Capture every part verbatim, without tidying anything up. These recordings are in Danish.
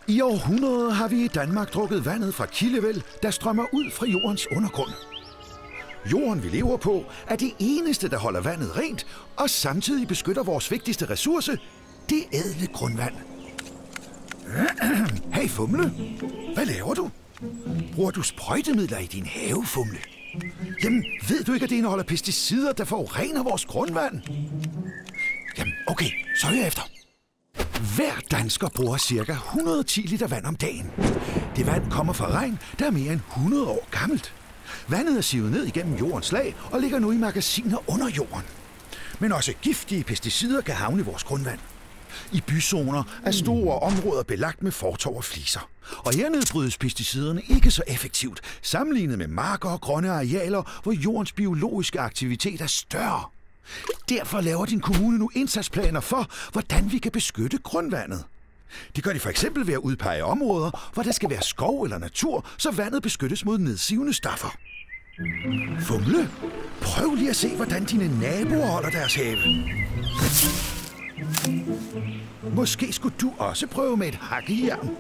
I århundreder har vi i Danmark drukket vandet fra kildevæld, der strømmer ud fra jordens undergrund. Jorden, vi lever på, er det eneste, der holder vandet rent, og samtidig beskytter vores vigtigste ressource, det ædle grundvand. Hey Fumle, hvad laver du? Bruger du sprøjtemidler i din have, Fumle? Jamen, ved du ikke, at det indeholder pesticider, der forurener vores grundvand? Jamen, okay, så hør efter. Hver dansker bruger ca. et hundrede og ti liter vand om dagen. Det vand kommer fra regn, der er mere end hundrede år gammelt. Vandet er sivet ned igennem jordens lag og ligger nu i magasiner under jorden. Men også giftige pesticider kan havne i vores grundvand. I byzoner er store områder belagt med fortov og fliser. Og hernede brydes pesticiderne ikke så effektivt, sammenlignet med marker og grønne arealer, hvor jordens biologiske aktivitet er større. Derfor laver din kommune nu indsatsplaner for, hvordan vi kan beskytte grundvandet. Det gør de for eksempel ved at udpege områder, hvor der skal være skov eller natur, så vandet beskyttes mod nedsivende stoffer. Fumle, prøv lige at se, hvordan dine naboer holder deres have. Måske skulle du også prøve med et hakkejern.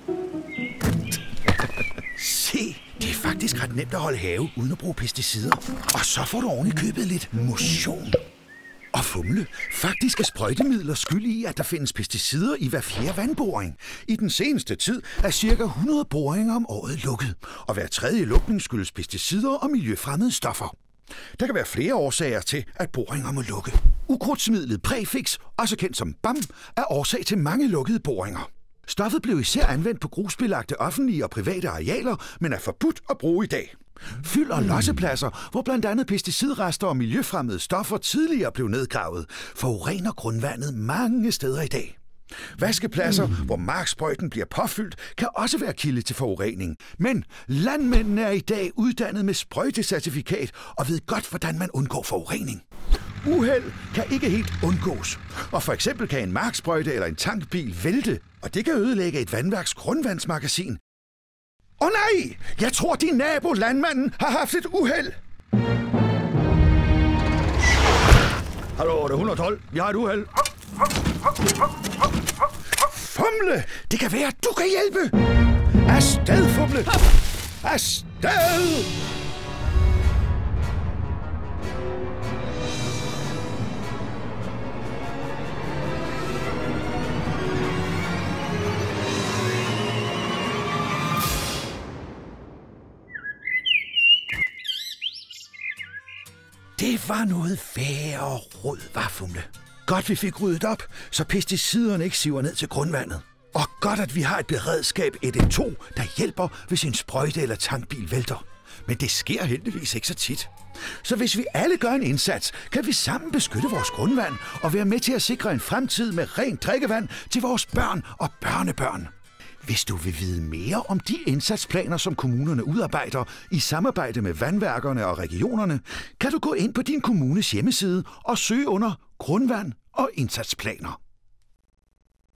Se, det er faktisk ret nemt at holde have uden at bruge pesticider. Og så får du oven i købet lidt motion. Og Fumle, faktisk er sprøjtemidler skyld i, at der findes pesticider i hver fjerde vandboring. I den seneste tid er ca. hundrede boringer om året lukket, og hver tredje lukning skyldes pesticider og miljøfremmede stoffer. Der kan være flere årsager til, at boringer må lukke. Ukrudtsmidlet Præfix, også kendt som B A M, er årsag til mange lukkede boringer. Stoffet blev især anvendt på grusbelagte offentlige og private arealer, men er forbudt at bruge i dag. Fyld- og lossepladser, hvor blandt andet pesticidrester og miljøfremmede stoffer tidligere blev nedgravet, forurener grundvandet mange steder i dag. Vaskepladser, hvor marksprøjten bliver påfyldt, kan også være kilde til forurening. Men landmændene er i dag uddannet med sprøjtecertifikat og ved godt, hvordan man undgår forurening. Uheld kan ikke helt undgås, og for eksempel kan en marksprøjte eller en tankbil vælte, og det kan ødelægge et vandværks grundvandsmagasin. Åh oh, nej! Jeg tror, din nabo, landmanden, har haft et uheld! Hallo, det er et hundrede og tolv. Vi har et uheld. Fumle! Det kan være, at du kan hjælpe! Afsted, Fumle! Afsted! Det var noget værre råd, var Fumle. Godt, vi fik ryddet op, så pesticiderne ikke siver ned til grundvandet. Og godt, at vi har et beredskab et et to, der hjælper, hvis en sprøjte eller tankbil vælter. Men det sker heldigvis ikke så tit. Så hvis vi alle gør en indsats, kan vi sammen beskytte vores grundvand og være med til at sikre en fremtid med rent drikkevand til vores børn og børnebørn. Hvis du vil vide mere om de indsatsplaner, som kommunerne udarbejder i samarbejde med vandværkerne og regionerne, kan du gå ind på din kommunes hjemmeside og søge under grundvand og indsatsplaner.